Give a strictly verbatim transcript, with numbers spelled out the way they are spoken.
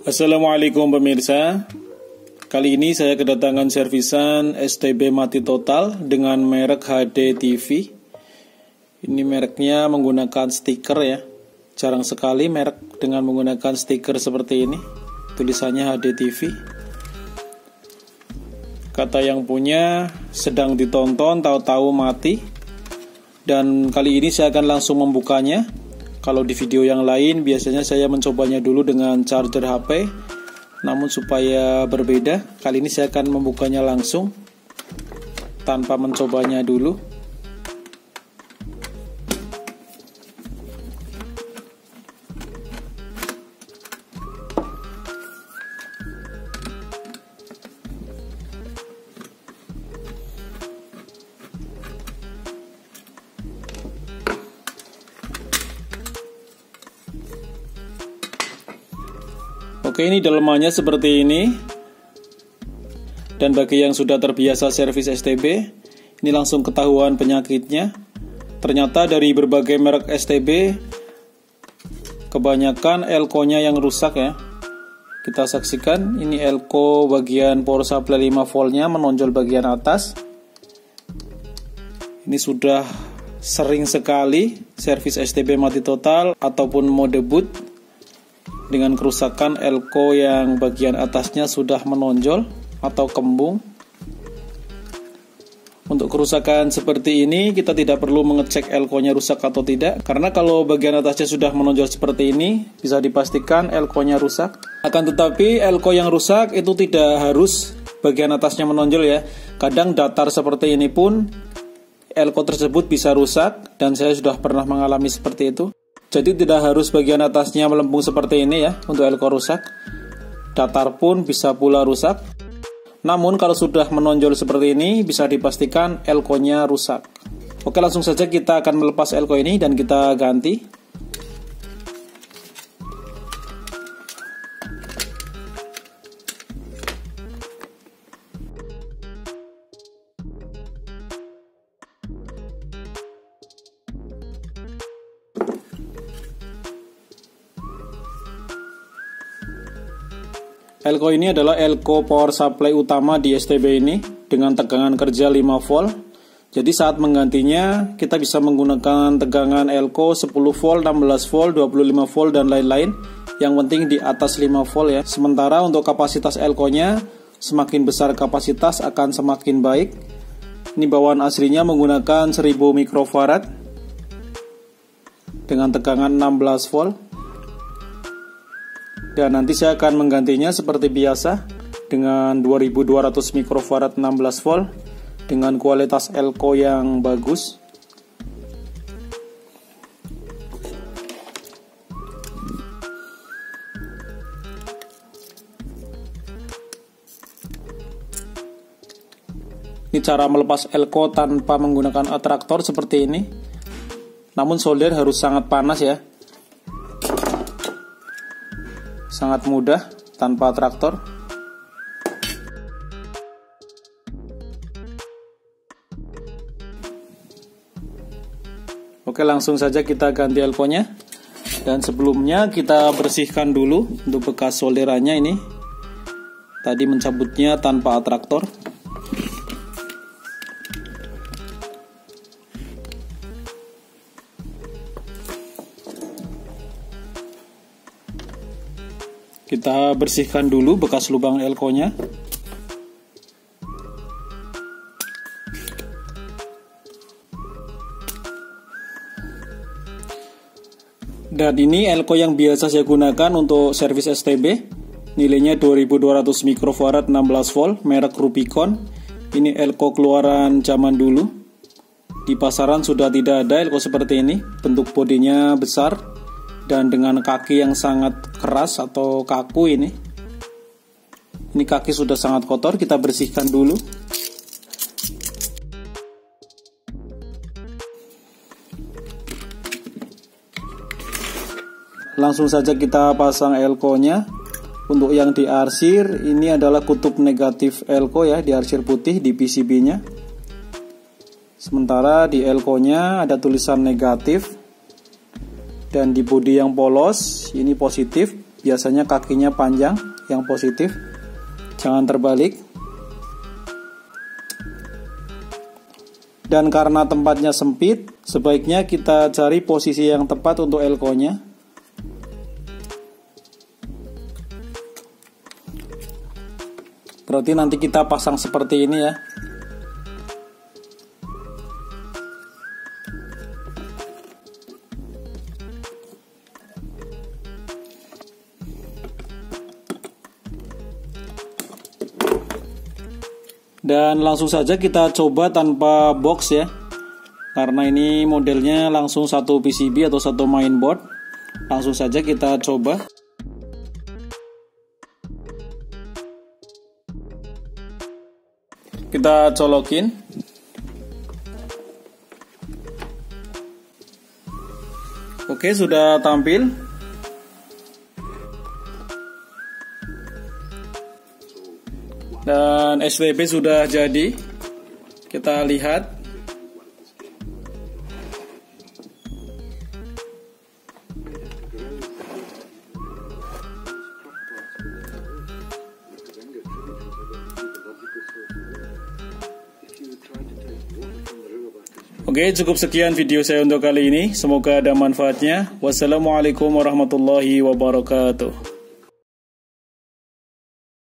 Assalamualaikum pemirsa. Kali ini saya kedatangan servisan S T B mati total dengan merek H D T V. Ini mereknya menggunakan stiker ya. Jarang sekali merek dengan menggunakan stiker seperti ini. Tulisannya H D T V. Kata yang punya, sedang ditonton tahu-tahu mati. Dan kali ini saya akan langsung membukanya. Kalau di video yang lain biasanya saya mencobanya dulu dengan charger H P. Namun supaya berbeda, kali ini saya akan membukanya langsung tanpa mencobanya dulu. Oke, ini dalemannya seperti ini. Dan bagi yang sudah terbiasa servis S T B, ini langsung ketahuan penyakitnya. Ternyata dari berbagai merek S T B, kebanyakan elko-nya yang rusak ya. Kita saksikan, ini elko bagian power supply lima volt-nya menonjol bagian atas. Ini sudah sering sekali servis S T B mati total ataupun mode boot dengan kerusakan elko yang bagian atasnya sudah menonjol atau kembung. Untuk kerusakan seperti ini kita tidak perlu mengecek elko-nya rusak atau tidak, karena kalau bagian atasnya sudah menonjol seperti ini bisa dipastikan elko-nya rusak. Akan tetapi elko yang rusak itu tidak harus bagian atasnya menonjol ya. Kadang datar seperti ini pun elko tersebut bisa rusak, dan saya sudah pernah mengalami seperti itu. Jadi tidak harus bagian atasnya melempung seperti ini ya untuk elko rusak. Datar pun bisa pula rusak. Namun kalau sudah menonjol seperti ini bisa dipastikan elko-nya rusak. Oke, langsung saja kita akan melepas elko ini dan kita ganti. Elko ini adalah elko power supply utama di S T B ini dengan tegangan kerja lima volt. Jadi saat menggantinya kita bisa menggunakan tegangan elko sepuluh volt, enam belas volt, dua puluh lima volt dan lain-lain. Yang penting di atas lima volt ya. Sementara untuk kapasitas elko-nya, semakin besar kapasitas akan semakin baik. Ini bawaan aslinya menggunakan seribu mikrofarad dengan tegangan enam belas volt. Dan nanti saya akan menggantinya seperti biasa dengan dua ribu dua ratus mikrofarad enam belas volt dengan kualitas elko yang bagus. Ini cara melepas elko tanpa menggunakan atraktor seperti ini. Namun solder harus sangat panas ya. Sangat mudah tanpa traktor. Oke, langsung saja kita ganti elko-nya. Dan sebelumnya kita bersihkan dulu untuk bekas solderannya ini. Tadi mencabutnya tanpa traktor. Kita bersihkan dulu bekas lubang elko-nya. Dan ini elko yang biasa saya gunakan untuk servis S T B. Nilainya dua ribu dua ratus mikrofarad enam belas volt, merek Rubicon. Ini elko keluaran zaman dulu. Di pasaran sudah tidak ada elko seperti ini. Bentuk bodinya besar dan dengan kaki yang sangat keras atau kaku ini. Ini kaki sudah sangat kotor, kita bersihkan dulu. Langsung saja kita pasang elko-nya. Untuk yang diarsir, ini adalah kutub negatif elko ya, diarsir putih di P C B-nya. Sementara di elko-nya ada tulisan negatif. Dan di bodi yang polos ini positif. biasanya kakinya panjang, yang positif. Jangan terbalik. Dan karena tempatnya sempit, sebaiknya kita cari posisi yang tepat untuk elko-nya. Berarti nanti kita pasang seperti ini ya. Dan langsung saja kita coba tanpa box ya, karena ini modelnya langsung satu P C B atau satu mainboard. Langsung saja kita coba. Kita colokin. Oke, sudah tampil. Dan S T B sudah jadi. Kita lihat. Oke, cukup sekian video saya untuk kali ini. Semoga ada manfaatnya. Wassalamualaikum warahmatullahi wabarakatuh.